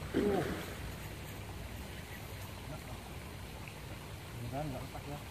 Beneran nggak lepas ya.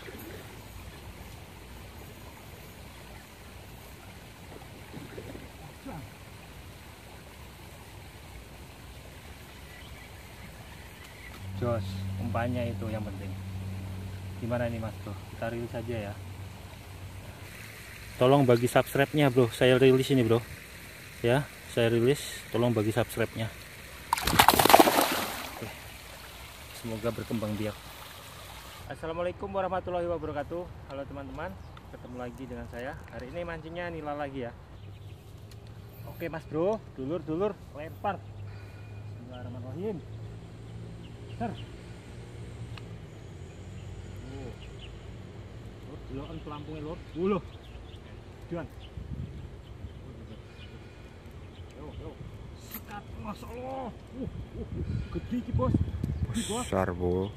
Jos, umpannya itu yang penting. Gimana nih Mas Bro? Kita rilis saja ya. Tolong bagi subscribe-nya Bro. Saya rilis ini Bro. Ya, saya rilis. Tolong bagi subscribe-nya. Oke. Semoga berkembang biak. Assalamualaikum warahmatullahi wabarakatuh. Halo teman-teman, ketemu lagi dengan saya. Hari ini mancingnya nila lagi ya. Oke Mas Bro, dulur-dulur lempar. Bismillahirrahmanirrahim. Ser. Lur kan pelampungnya lur. Loh. Juan. Yo. Sikat, Masya Allah. Gede ki bos. Besar bu.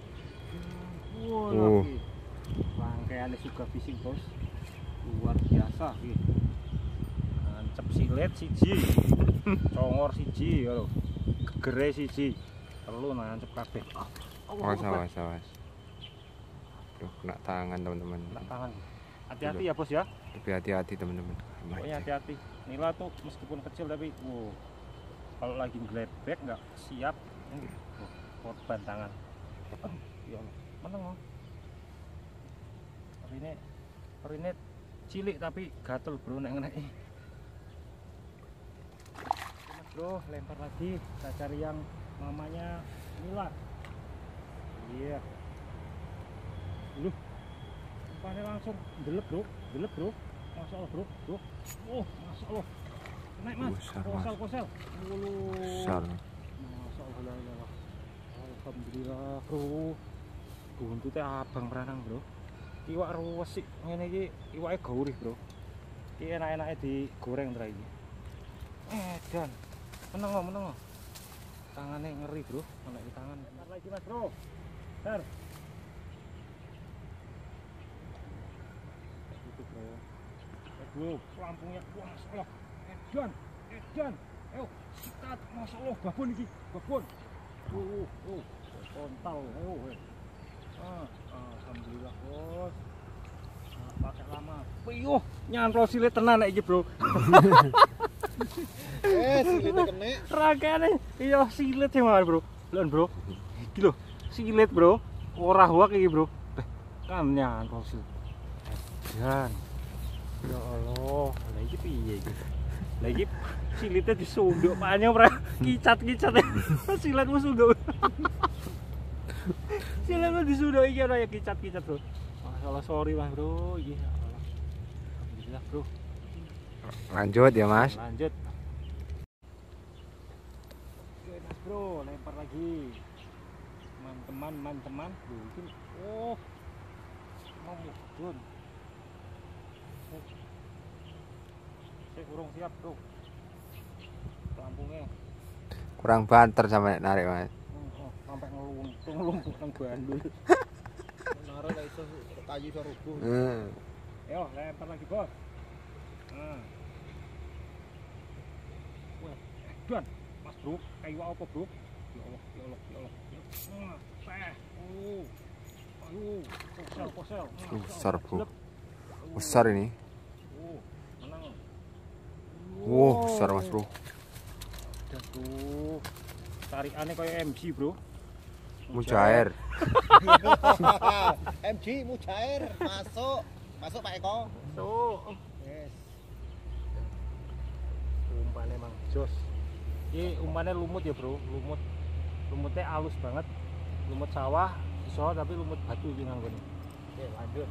Rangkaiannya juga fishing bos. Luar biasa nih. Nancep silet siji. Congor siji ya lho. Gegere siji. Telu nancep kabeh. Awas. Tuh, kena tangan teman-teman. Kena tangan. Hati-hati ya bos ya. Lebih hati-hati teman-teman. Pokoknya hati-hati. Nila tuh meskipun kecil tapi kalau lagi ngelebek nggak siap, korban tangan. Ya Allah, mana mau? Ini cilik tapi gatel bro nek. Mas bro, lempar lagi. Kita cari yang namanya Nila. Iya. Umpannya langsung delep bro. Masya Allah bro. Masya Allah. Naik mas. Kosel. Besar. Masya Allah. Alhamdulillah bro. Buntutnya abang peranang bro. Iwak ruwes sih. Ini iki iwaknya gaurih bro. Ini enak-enaknya digoreng terakhir ini. Dan meneng. Tangannya ngeri bro. Mana di tangan. Bentar lagi mas bro. Bentar. Bro, pelampungnya, Masya Allah. Edan. Ayo, sikat, Masya Allah. Babon ini, babon. Kontal, ayo. Alhamdulillah bos. Pakai lama. Piyuh, nyantol silet tenan iki bro. Silitnya kena. Ragane, iya silet ya mas bro. Lihat bro, iki lho, silet bro. Ora hoak iki bro. Kan nyantol silet. Edan. Ya Allah, lagi piye iki? Lagi silitnya disunduk panjang ora kicat-kicat. Siletmu sunduk. Siletmu disunduk iki ora ya kicat-kicat, Bro. Masalah sorry Mas, Bro. Iki Allah. Alhamdulillah, Bro. Lanjut ya Mas. Lanjut. Oke, Mas Bro, lempar lagi. Teman-teman. Mungkin mau mudun. Saya kurang siap bro. Pelampungnya Kurang banter sampai narik Mas. Sampai ngelumpuk nang bandul. Nara lah iso kayu iso rubuh. Ayo lempar lagi bos. Wah, dan mas bro, kayu apa bro? Ya Allah. Ayo, kosel. Besar bro. Besar ini. Menang. Besar mas bro. Aduh, tarikannya kayak MG bro. Mujair. MG Mujair masuk Pak Eko. Tuh. Yes. Umpannya emang jos. Ini umpannya lumut ya bro, lumutnya halus banget, lumut sawah, iso tapi lumut batu ini nganggo. Oke lanjut.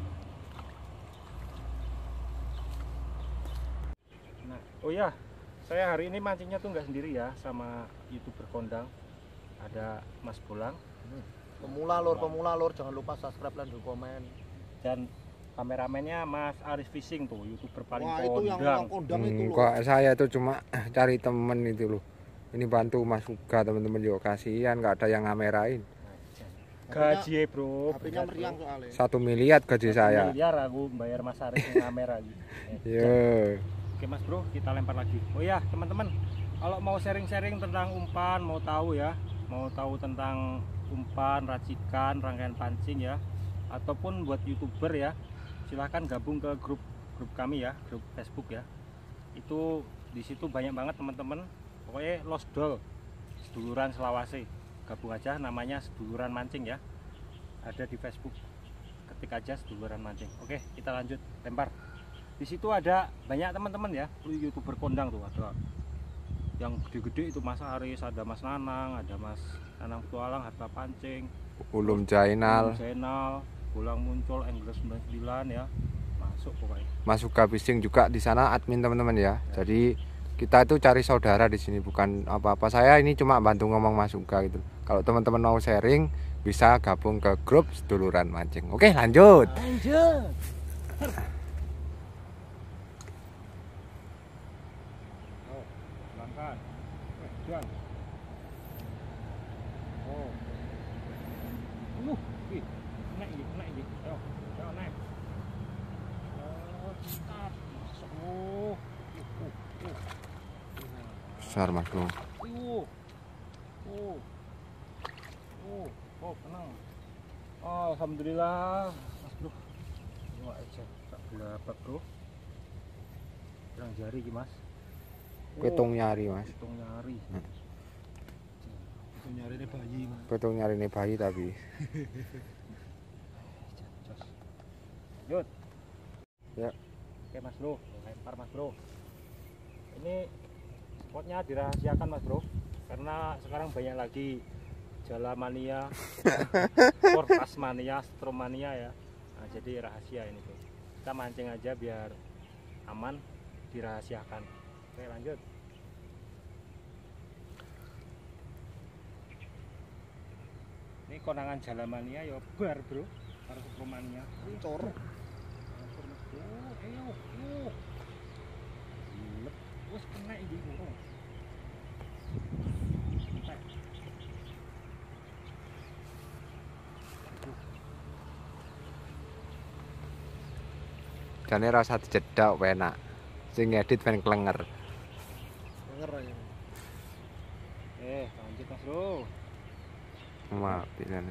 Nah, oh ya, saya hari ini mancingnya tuh nggak sendiri ya, sama YouTuber kondang. Ada Mas Bolang. Pemula lur, jangan lupa subscribe dan komen. Dan kameramennya Mas Aris Fishing tuh, YouTuber paling Wah, kondang. itu yang kondang itu loh. Kok saya tuh cuma cari temen itu loh. Ini bantu Mas juga teman-teman juga, kasihan nggak ada yang ngamerain. Gaji bro, HP-nya meriang soalnya. 1 miliar gaji saya. miliar aku bayar Mas Aris yang kamera lagi. Yo. Oke Mas Bro, kita lempar lagi. Oh ya teman-teman, kalau mau sharing-sharing tentang umpan, mau tahu ya, mau tahu tentang umpan, racikan, rangkaian pancing ya, ataupun buat YouTuber ya, silahkan gabung ke grup kami ya, grup Facebook ya. Itu di situ banyak banget teman-teman. Pokoknya Lost Doll Seduluran Selawase. Gabung aja, namanya Seduluran Mancing ya. Ada di Facebook. Ketik aja Seduluran Mancing. Oke, kita lanjut lempar. Di situ ada banyak teman-teman ya, YouTuber kondang tuh, ada yang gede-gede itu Mas Aris, ada Mas Nanang, ada Mas Nanang Petualang, Harta Pancing, Ulum Jainal, Bolang Muncul, Anglers 99 ya. Masuk pokoknya. Mas Suga Fishing juga di sana admin teman-teman ya. Jadi kita itu cari saudara di sini, bukan apa-apa. Saya ini cuma bantu ngomong Mas Suga gitu. Kalau teman-teman mau sharing bisa gabung ke grup Seduluran Mancing. Oke, lanjut. Lanjut. Oh, pelan-pelan. Jual. Oh. Ih, naik ini. Ayo, naik. Start. Masuk. Besar Mas Bro. Tenang. Oh, alhamdulillah, Mas Bro. Wah, aja tak belabak, Bro. Kurang jari iki, Mas. Petung nyari Mas. Petung nyari. Itu nyari ini bayi mas. Petung nyari ini bayi tapi. Jos. Yud. Ya. Oke Mas Bro, lempar Mas Bro. Ini spotnya dirahasiakan Mas Bro, karena sekarang banyak lagi Jalamania, Korpas mania, Stromania ya. Nah, jadi rahasia ini tuh. Kita mancing aja biar aman, dirahasiakan. Oke lanjut. Ini konangan Jalamania ya bar Bro, karo Stromania. Cor. Ayo. Wes kena iki ngono. Jane rasa dijedok enak. Sing ngedit ben klenger. Denger aja. Lanjut Mas Bro. Maaf, pilihan.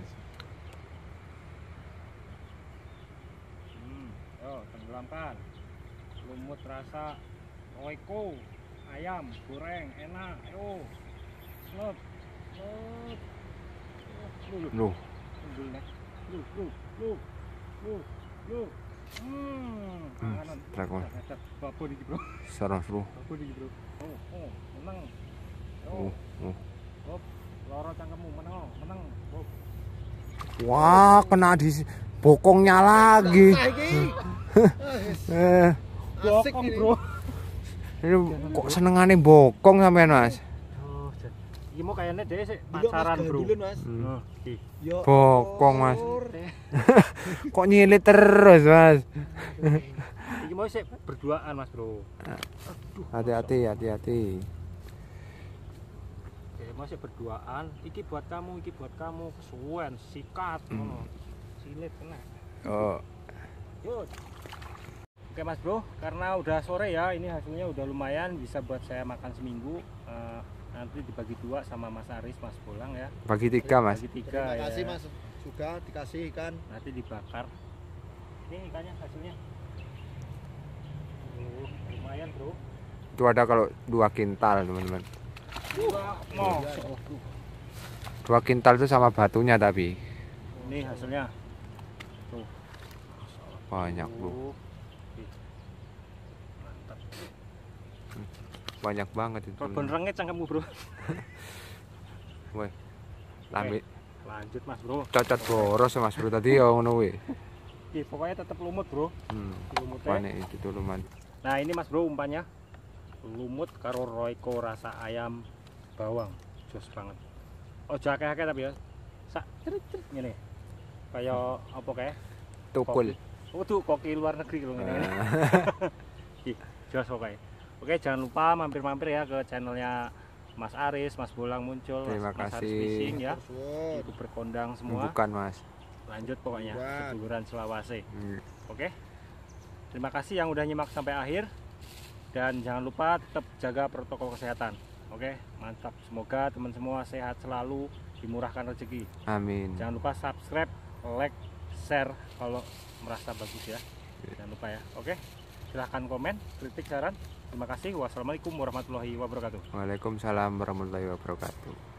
Yo, tenggelamkan. Lumut rasa roiko, ayam goreng enak. Ayo. Slot. Loh, Lu. Panganan. trek Mas. Babon iki, Bro. Besar Mas Bro. Babon iki, Bro. Oh, menang. Hop, loro cangkemmu menang. Hop. Wah, kena di bokongnya lagi. Asik Bokong, ini. Bro. Ini kok senengane bokong sampean Mas? Iki mau kayaknya dia sih Dulu, Mas, pacaran, Bro. gandulun, Mas. Iki. Ya Bokong, Mas. Allah. Kok nyilit terus Mas? Iki mau sih berduaan, Mas, Bro. Aduh. Hati-hati. Oke, mau sih berduaan. Iki buat kamu, kesuwen, sikat, ngono. Silit kena. Oh, Yuk. Oke Mas Bro, karena udah sore ya, ini hasilnya udah lumayan, bisa buat saya makan seminggu. Nanti dibagi 2 sama Mas Aris, Mas Bolang ya. bagi 3 Mas. Bagi 3 Terima ya. kasih Mas. Juga dikasih ikan. Nanti dibakar. Ini ikannya hasilnya. Lumayan Bro. Itu ada kalau 2 kintal teman-teman. Mau. 2 kintal itu sama batunya tapi Ini hasilnya. Tuh. banyak Bro. Mantap. Banyak banget itu. Korban rengit cangkemmu Bro. Woi. Lambe Lanjut Mas Bro. cocot boros Mas Bro tadi ya ngono we. Oke, pokoknya tetap lumut Bro. Lumutnya. Panek itu tuh lumayan. Nah ini Mas Bro umpannya lumut karo roiko rasa ayam bawang, jos banget. Oh akeh-akeh tapi ya. Sak cerit-cerit ngene. Kayak apa kayak? Tukul. Oh tuh koki luar negeri lho ngene. Ih, jos pokoknya. Oke, jangan lupa mampir-mampir ya ke channelnya Mas Aris, Mas Bolang Muncul, Terima Mas Aris kasih. Fishing ya. Suwun. Itu berkondang semua. Bukan Mas. Lanjut pokoknya Bukan. Seduluran Selawase. Hmm. Oke. Terima kasih yang udah nyimak sampai akhir. Dan jangan lupa tetap jaga protokol kesehatan. Oke, mantap. Semoga teman semua sehat selalu, dimurahkan rezeki. Amin. Jangan lupa subscribe, like, share kalau merasa bagus ya. Jangan lupa ya. Oke. Silahkan komen, kritik, saran. Terima kasih. Wassalamualaikum warahmatullahi wabarakatuh. Waalaikumsalam warahmatullahi wabarakatuh.